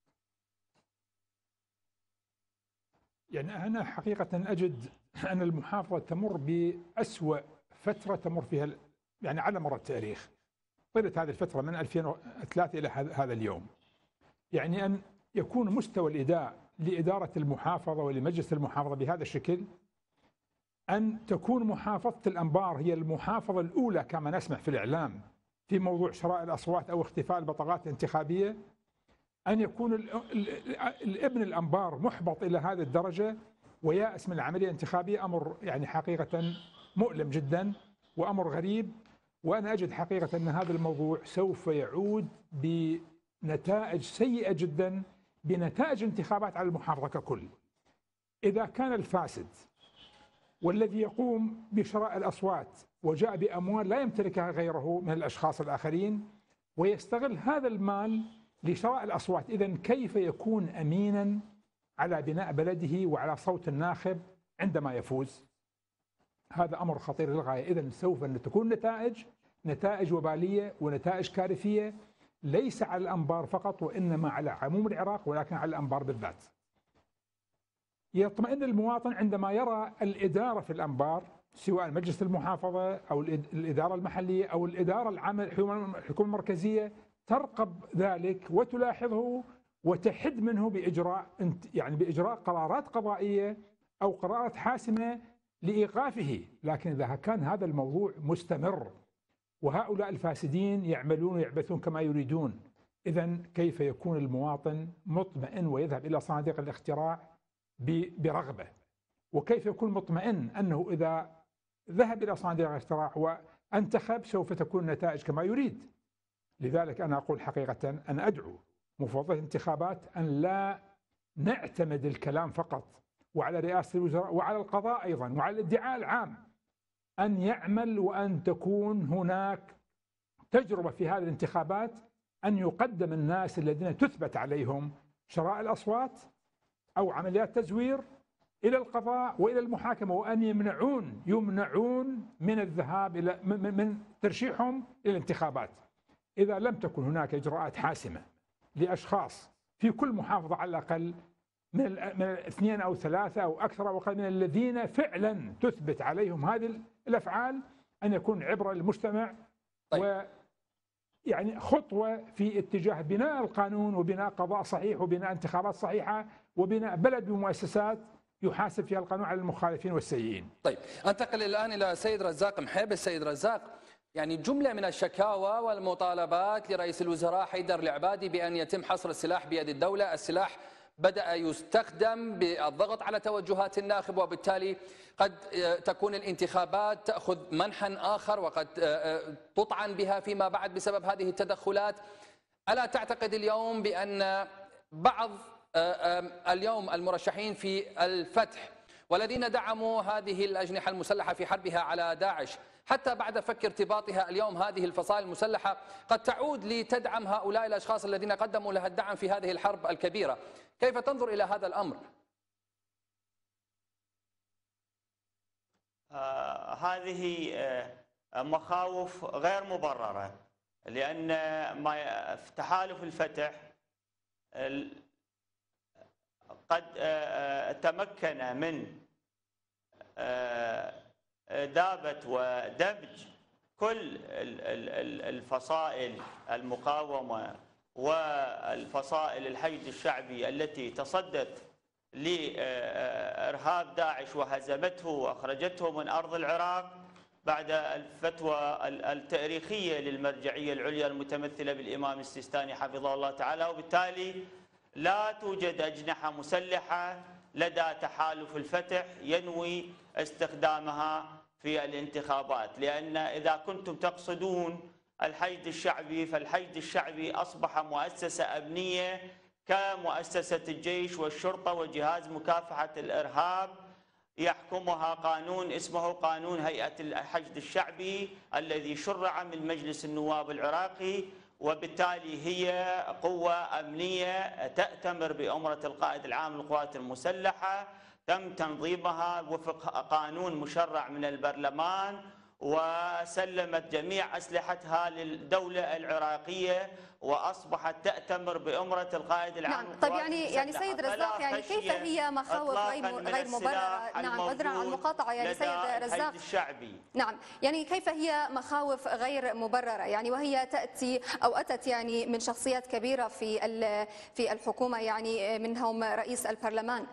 يعني أنا حقيقة أجد أن المحافظة تمر بأسوأ فترة تمر فيها يعني على مر التاريخ طيلة هذه الفترة من 2003 إلى هذا اليوم. يعني أن يكون مستوى الإداء لإدارة المحافظة ولمجلس المحافظة بهذا الشكل، أن تكون محافظة الأنبار هي المحافظة الأولى كما نسمع في الإعلام في موضوع شراء الأصوات أو اختفاء البطاقات الانتخابية، أن يكون الابن الأنبار محبط إلى هذه الدرجة ويأس من العملية الانتخابية، أمر يعني حقيقة مؤلم جدا وأمر غريب. وأنا أجد حقيقة أن هذا الموضوع سوف يعود بنتائج سيئة جدا، بنتائج انتخابات على المحافظة ككل. إذا كان الفاسد والذي يقوم بشراء الأصوات وجاء بأموال لا يمتلكها غيره من الأشخاص الآخرين ويستغل هذا المال لشراء الأصوات، إذن كيف يكون أمينا على بناء بلده وعلى صوت الناخب عندما يفوز؟ هذا أمر خطير للغاية. إذن سوف تكون نتائج وبالية ونتائج كارثية، ليس على الأنبار فقط وإنما على عموم العراق، ولكن على الأنبار بالذات. يطمئن المواطن عندما يرى الإدارة في الأنبار، سواء مجلس المحافظة أو الإدارة المحلية أو الإدارة العامة الحكومة المركزية، ترقب ذلك وتلاحظه وتحد منه بإجراء قرارات قضائية أو قرارات حاسمة لإيقافه. لكن إذا كان هذا الموضوع مستمر وهؤلاء الفاسدين يعملون ويعبثون كما يريدون، إذن كيف يكون المواطن مطمئن ويذهب إلى صناديق الاقتراع برغبة؟ وكيف يكون مطمئن أنه إذا ذهب إلى صناديق الاقتراع وانتخب سوف تكون النتائج كما يريد؟ لذلك أنا أقول حقيقة أن أدعو مفوضية الانتخابات أن لا نعتمد الكلام فقط وعلى رئاسة الوزراء وعلى القضاء أيضا وعلى الادعاء العام، أن يعمل وأن تكون هناك تجربة في هذه الانتخابات، أن يقدم الناس الذين تثبت عليهم شراء الأصوات أو عمليات تزوير إلى القضاء وإلى المحاكمة، وأن يمنعون من الذهاب إلى من ترشيحهم إلى الانتخابات. إذا لم تكن هناك إجراءات حاسمة لأشخاص في كل محافظة على الأقل من 2 أو 3 أو أكثر أو أقل من الذين فعلا تثبت عليهم هذه الأفعال، أن يكون عبرة للمجتمع. طيب. ويعني خطوة في اتجاه بناء القانون وبناء قضاء صحيح وبناء انتخابات صحيحة وبناء بلد بمؤسسات يحاسب فيها القانون على المخالفين والسيئين. طيب، انتقل الآن إلى سيد رزاق محيبس. سيد رزاق، يعني جملة من الشكاوى والمطالبات لرئيس الوزراء حيدر العبادي بأن يتم حصر السلاح بيد الدولة. السلاح بدأ يستخدم بالضغط على توجهات الناخب، وبالتالي قد تكون الانتخابات تأخذ منحا آخر وقد تطعن بها فيما بعد بسبب هذه التدخلات. ألا تعتقد اليوم بأن بعض اليوم المرشحين في الفتح والذين دعموا هذه الأجنحة المسلحة في حربها على داعش حتى بعد فك ارتباطها اليوم هذه الفصائل المسلحة قد تعود لتدعم هؤلاء الأشخاص الذين قدموا لها الدعم في هذه الحرب الكبيرة؟ كيف تنظر إلى هذا الأمر؟ هذه مخاوف غير مبررة، لأن في تحالف الفتح قد تمكن من إذابة ودمج كل الفصائل المقاومة والفصائل الحشد الشعبي التي تصدت لإرهاب داعش وهزمته وأخرجته من أرض العراق بعد الفتوى التاريخية للمرجعية العليا المتمثلة بالإمام السيستاني حفظه الله تعالى. وبالتالي لا توجد أجنحة مسلحة لدى تحالف الفتح ينوي استخدامها في الانتخابات، لأن إذا كنتم تقصدون الحشد الشعبي فالحشد الشعبي أصبح مؤسسة أمنية كمؤسسة الجيش والشرطة وجهاز مكافحة الإرهاب، يحكمها قانون اسمه قانون هيئة الحشد الشعبي الذي شرع من مجلس النواب العراقي، وبالتالي هي قوة أمنية تأتمر بأمرة القائد العام للقوات المسلحة، تم تنظيمها وفق قانون مشرع من البرلمان، وسلمت جميع أسلحتها للدولة العراقية وأصبحت تأتمر بأمرة القائد العام. نعم، طيب يعني سيد رزاق، يعني كيف هي مخاوف غير مبررة؟ نعم، عذرا عن المقاطعة يعني سيد رزاق. نعم، يعني كيف هي مخاوف غير مبررة يعني وهي تأتي أو أتت يعني من شخصيات كبيرة في الحكومة، يعني منهم رئيس البرلمان؟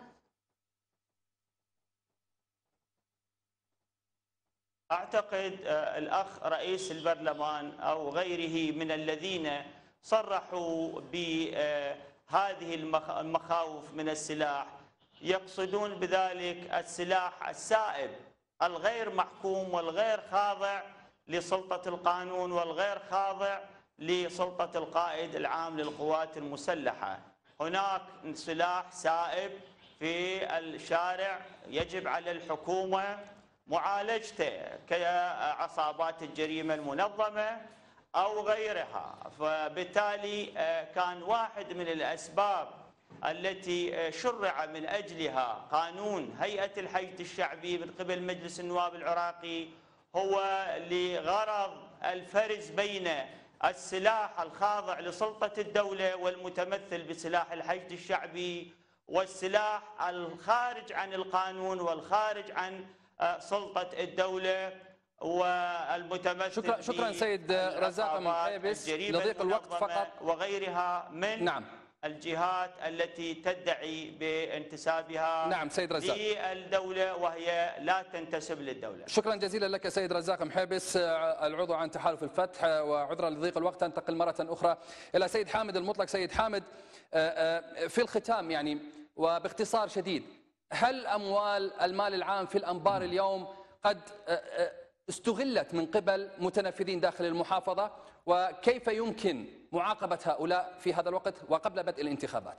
أعتقد الأخ رئيس البرلمان أو غيره من الذين صرحوا بهذه المخاوف من السلاح يقصدون بذلك السلاح السائب الغير محكوم والغير خاضع لسلطة القانون والغير خاضع لسلطة القائد العام للقوات المسلحة. هناك سلاح سائب في الشارع يجب على الحكومة معالجته كعصابات الجريمة المنظمة أو غيرها، فبالتالي كان واحد من الأسباب التي شرع من أجلها قانون هيئة الحشد الشعبي من قبل مجلس النواب العراقي هو لغرض الفرز بين السلاح الخاضع لسلطة الدولة والمتمثل بسلاح الحشد الشعبي والسلاح الخارج عن القانون والخارج عن سلطة الدولة والمتمثل. شكرا سيد رزاق محيبس، لضيق الوقت فقط وغيرها من الجهات التي تدعي بانتسابها نعم سيد رزاق للدولة وهي لا تنتسب للدولة. شكرا جزيلا لك سيد رزاق محيبس العضو عن تحالف الفتح، وعذرا لضيق الوقت انتقل مرة أخرى إلى سيد حامد المطلق. سيد حامد، في الختام يعني وباختصار شديد، هل المال العام في الأنبار اليوم قد استغلت من قبل متنفذين داخل المحافظة، وكيف يمكن معاقبة هؤلاء في هذا الوقت وقبل بدء الانتخابات؟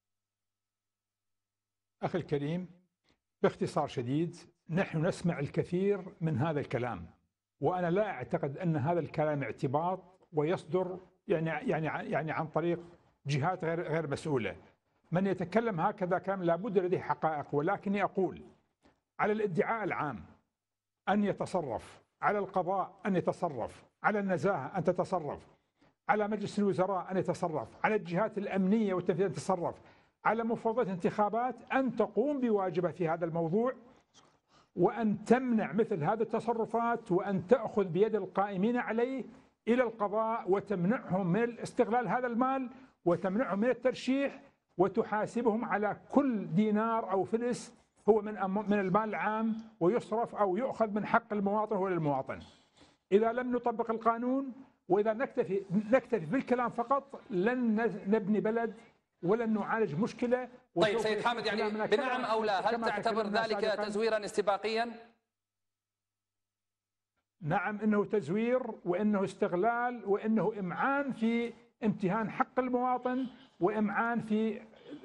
أخي الكريم، باختصار شديد، نحن نسمع الكثير من هذا الكلام، وأنا لا أعتقد أن هذا الكلام اعتباط ويصدر يعني عن طريق جهات غير مسؤولة. من يتكلم هكذا كلام لابد لديه حقائق، ولكني أقول على الادعاء العام أن يتصرف، على القضاء أن يتصرف، على النزاهة أن تتصرف، على مجلس الوزراء أن يتصرف، على الجهات الأمنية والتنفيذية أن تتصرف، على مفوضية الانتخابات أن تقوم بواجبها في هذا الموضوع، وأن تمنع مثل هذه التصرفات، وأن تأخذ بيد القائمين عليه إلى القضاء وتمنعهم من استغلال هذا المال، وتمنعهم من الترشيح، وتحاسبهم على كل دينار أو فلس هو من المال العام ويصرف أو يؤخذ من حق المواطن هو للمواطن. إذا لم نطبق القانون وإذا نكتفي بالكلام فقط لن نبني بلد ولن نعالج مشكلة. طيب سيد حامد، يعني بنعم أو لا، هل تعتبر ذلك تزويرا استباقيا؟ نعم، إنه تزوير، وإنه استغلال، وإنه إمعان في امتهان حق المواطن، وإمعان في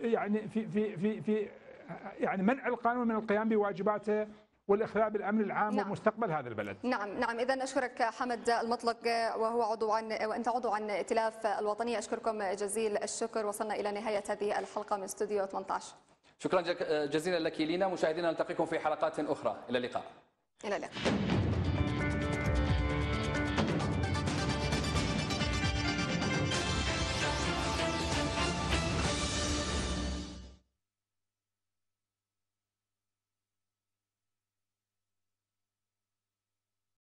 يعني منع القانون من القيام بواجباته والإخلاء بالأمن العام ومستقبل هذا البلد. نعم، إذا أشكرك حمد المطلق، وأنت عضو عن ائتلاف الوطنية. أشكركم جزيل الشكر. وصلنا إلى نهاية هذه الحلقة من استوديو 18. شكرا جزيلا لك لينا. مشاهدينا، نلتقيكم في حلقات أخرى. إلى اللقاء. إلى اللقاء.